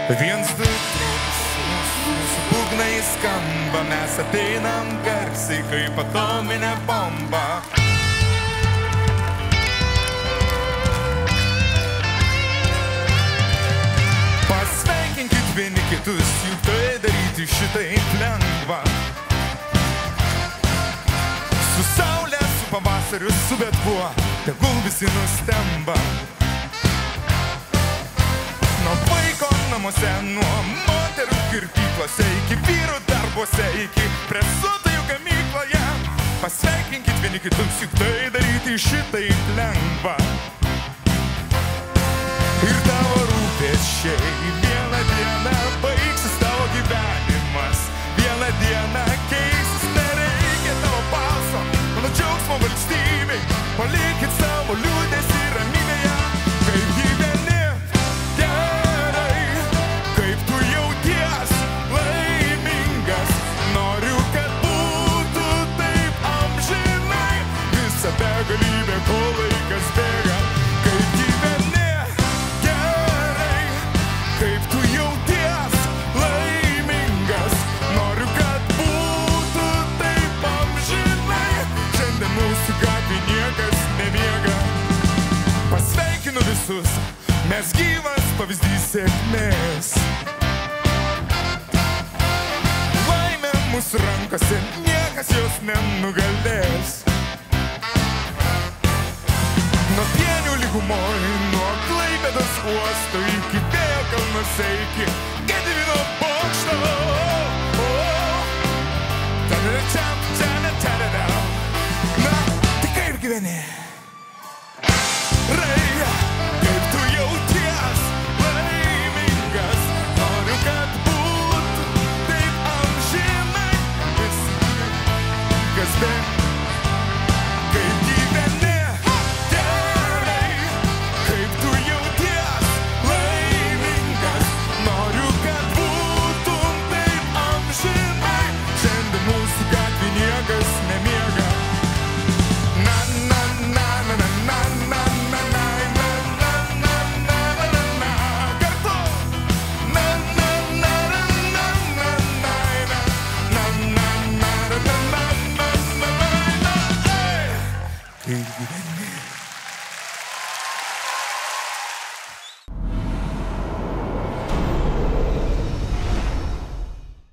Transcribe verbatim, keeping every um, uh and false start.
Viens, du, trys, mūsų būgnai skamba, mes ateinam garsiai kaip atominė bomba. Pasveikinkit vieni kitus, juk tai daryti šitaip lengva. Su saulė, su pavasariu, su bet kuo, tegul visi nustemba. Nuo vaiko namuose, nuo moterų kirpyklose, iki vyrų darbuose, iki presuotojų gamykloje. Pasveikinkit vieni kitus, juk tai daryti šitaip lengva. Ir tavo rūpesčiai vieną dieną baigsis, tavo gyvenimas vieną dieną keisis. Nereikia tavo balso, mano džiaugsmo valstybei, palikit savo liūdesį ramybėje. Kaip gyveni gerai, kaip tu jauties laimingas, noriu, kad būtų taip amžinai, visa begalybė, kol laikas bėga. Kaip gyveni gerai, kaip tu jauties laimingas, noriu, kad būtų taip amžinai, šiandien mūsų gatvėj niekas nemiega. Pasveikinu visus, mes gyvas pavyzdys sėkmės. Laimė mūsų rankose, niekas jos nenugalės. Nuo Pienių lygumoj, nuo Klaipėdos uosto, iki Vėjo kalnuose, iki Gedimino bokšto. Na, tai kaip gyveni?